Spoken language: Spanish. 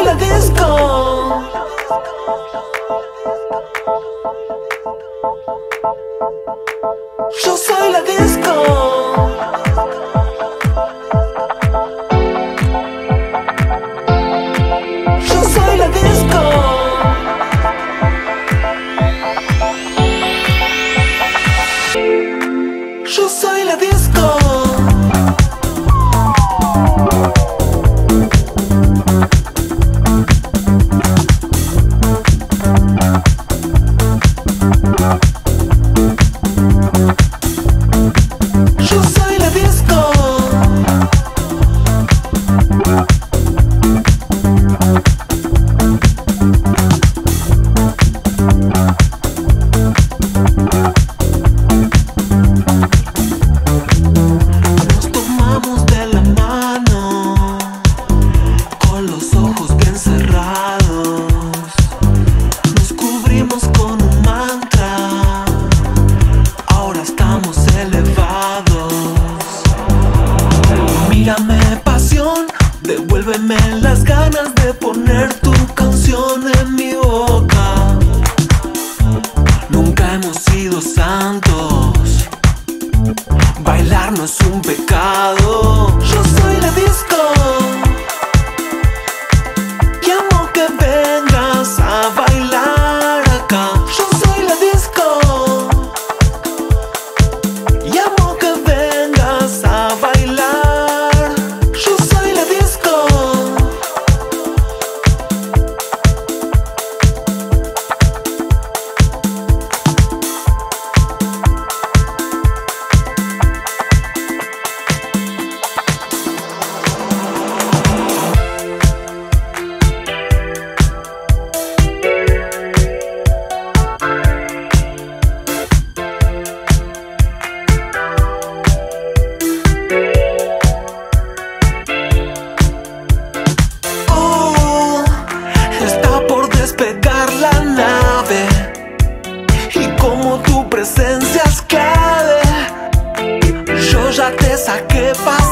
la disco. Yo soy la disco. Yo soy la disco. Yo soy la disco. Yo soy la disco. Nos tomamos de la mano, con los ojos bien cerrados. Nos cubrimos con un mantra, ahora estamos elevados. Mírame, pasión, devuélveme las ganas de poner tu canción en mi boca. Nunca hemos sido santos, bailar no es un pecado. Yo soy la disco. Y amo que vengas a bailar acá. Yo soy la disco. Y amo que vengas a bailar. Yo soy la disco. Está por despegar la nave y como tu presencia es clave, yo ya te saqué pa'